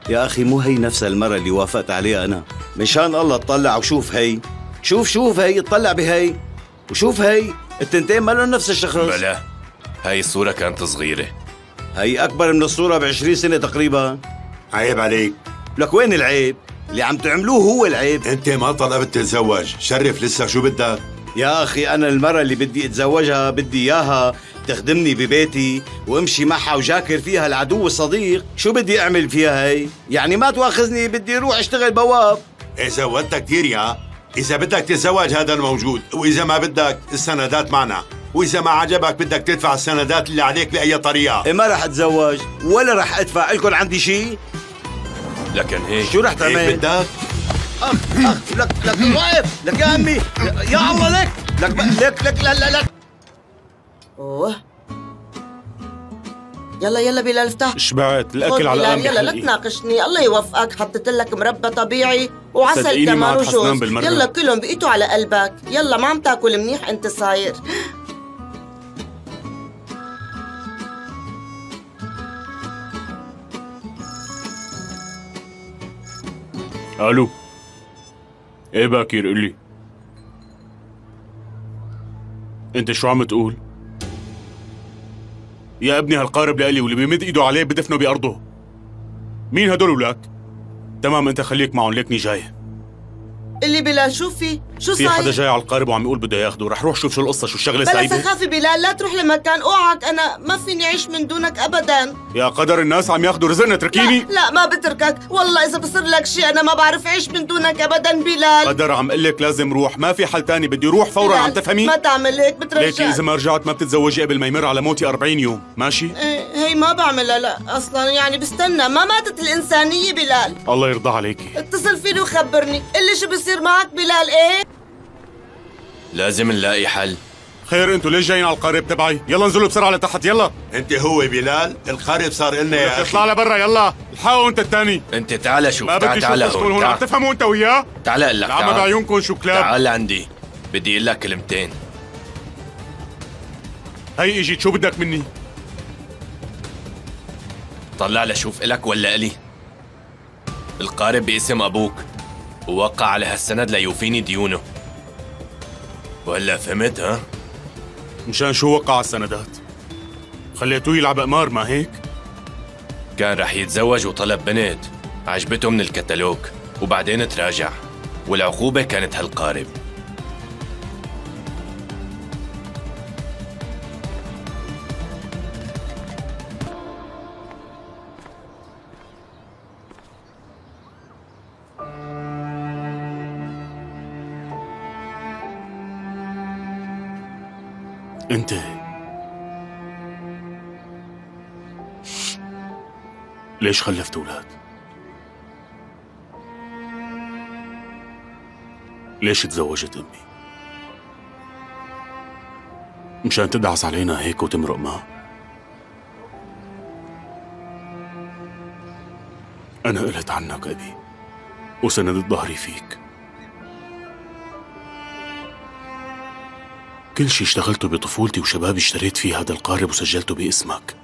يا أخي مو هي نفس المرة اللي وافقت عليها أنا. مشان الله اطلع وشوف هي. شوف هي، اطلع بهي وشوف هي، التنتين ما لهم نفس الشخص. بلا هاي الصورة كانت صغيرة. هي أكبر من الصورة ب20 سنة تقريبا. عيب عليك. لك وين العيب؟ اللي عم تعملوه هو العيب. انت ما طلبت تتزوج، شرف لسه شو بدك؟ يا أخي أنا المرة اللي بدي أتزوجها بدي إياها تخدمني ببيتي وامشي معها وجاكر فيها العدو الصديق. شو بدي أعمل فيها هي؟ يعني ما تواخذني بدي أروح أشتغل بواب. إيه زودتها كثير يا. إذا بدك تتزوج هذا الموجود، وإذا ما بدك السندات معنا، وإذا ما عجبك بدك تدفع السندات اللي عليك بأي طريقة. إيه ما رح أتزوج ولا رح أدفع لكم عندي شيء. لكن هيك شو رح تعمل؟ هيك بدك؟ لك واقف لك يا عمي، يا الله لك لا اوه يلا بلال افتح. شبعت الاكل على بلال يلا لا تناقشني، الله يوفقك. حطيت لك مربى طبيعي وعسل كمان وجوز. يلا كلهم بقيتوا على قلبك. يلا ما عم تاكل منيح انت صاير. الو. ايه باكر قلي انت شو عم تقول؟ يا ابني هالقارب لإلي واللي بيمد ايده عليه بدفنه بأرضه. مين هدول ولك؟ تمام انت خليك معهم ليكني جاي. اللي بلال شو صاير؟ في حدا جاي على القارب وعم يقول بده ياخده. رح روح شوف شو القصة، شو الشغلة سايبة؟ بلا سخافة بلال، لا تروح لمكان اوعك، انا ما فيني اعيش من دونك ابدا. يا قدر الناس عم ياخدوا رزقنا، اتركيني. لا ما بتركك والله، اذا بصير لك شيء انا ما بعرف اعيش من دونك ابدا بلال. قدر عم قلك لازم روح، ما في حل تاني، بدي روح فورا. عم تفهمي؟ ما تعمل هيك بترجع. ليكي اذا ما رجعت ما بتتزوجي قبل ما يمر على موتي 40 يوم، ماشي؟ هي ما بعملها لا اصلا، يعني بستنى ما ماتت الانسانية بلال. الله يرضى عليكي. اتصل فيني وخبرني اللي شو بصير معك بلال. ايه لازم نلاقي حل. خير انتوا ليش جايين على القارب تبعي؟ يلا انزلوا بسرعة لتحت يلا. انت هو بلال، القارب صار إلنا يا اخي. اطلع لبرا يلا، الحقوا انت الثاني. انت تعال شوف. ما بدي تعال اشوفكم هون، عم تفهموا انت وياه؟ تعال اقول لك. العمى بعيونكم شو كلاب. تعال عندي، بدي اقول لك كلمتين. هي اجيت، شو بدك مني؟ طلع لشوف إلك ولا إلي. القارب باسم أبوك ووقع على هالسند ليوفيني ديونه. وهلا فهمت ها؟ مشان شو وقع على السندات؟ خليتوه يلعب قمار ما هيك؟ كان رح يتزوج وطلب بنت عجبته من الكتالوج وبعدين تراجع، والعقوبة كانت هالقارب. انت ليش خلفت اولاد؟ ليش تزوجت امي؟ مشان تدعس علينا هيك وتمرق معه؟ انا قلت عنك ابي وسندت ظهري فيك. كل شي اشتغلته بطفولتي وشبابي اشتريت فيه هذا القارب وسجلته باسمك.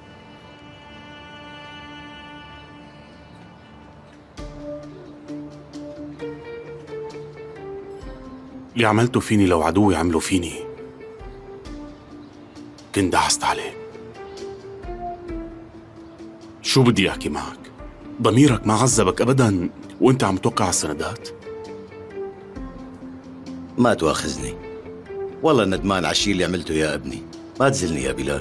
اللي عملته فيني لو عدوي عمله فيني كنت دعست عليه. شو بدي احكي معك؟ ضميرك ما عذبك ابدا وانت عم توقع على السندات؟ ما تواخذني والله، ندمان على الشيء اللي عملته يا ابني. ما تزلني يا بلال.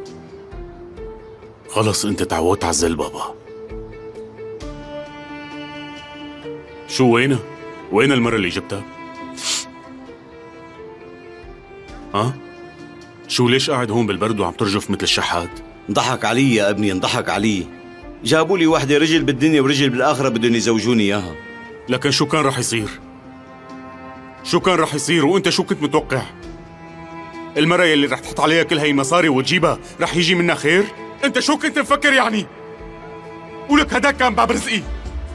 خلص انت تعودت على الزل بابا. شو وينها؟ وين المرة اللي جبتها؟ ها؟ شو ليش قاعد هون بالبرد وعم ترجف مثل الشحات؟ انضحك علي يا ابني، انضحك علي. جابوا لي وحده رجل بالدنيا ورجل بالاخره بدهم يزوجوني اياها. لكن شو كان رح يصير؟ شو كان رح يصير وانت شو كنت متوقع؟ المرة يلي رح تحط عليها كل هي المصاري وتجيبها رح يجي منها خير؟ انت شو كنت مفكر يعني؟ ولك هداك كان باب رزقي.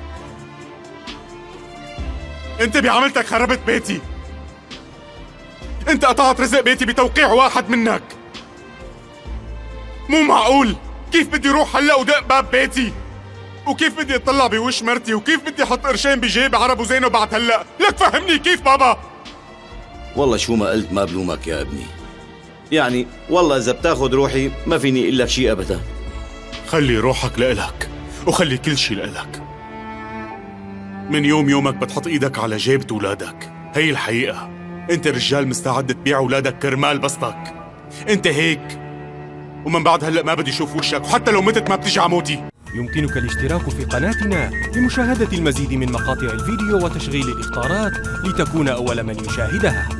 انت بعملتك خربت بيتي. انت قطعت رزق بيتي بتوقيع واحد منك. مو معقول، كيف بدي روح هلا ودق باب بيتي وكيف بدي اطلع بوش مرتي، وكيف بدي احط قرشين بجيب عرب وزينب بعد هلا؟ لك فهمني كيف بابا. والله شو ما قلت ما بلومك يا ابني، يعني والله اذا بتاخذ روحي ما فيني اقول لك شيء ابدا. خلي روحك لإلك وخلي كل شيء لإلك. من يومك بتحط ايدك على جيبة اولادك، هي الحقيقة. انت رجال مستعد تبيع اولادك كرمال بسطك، انت هيك. ومن بعد هلأ ما بدي اشوف وشك، وحتى لو متت ما بتيجي على موتي. يمكنك الاشتراك في قناتنا لمشاهدة المزيد من مقاطع الفيديو وتشغيل الإخطارات لتكون أول من يشاهدها.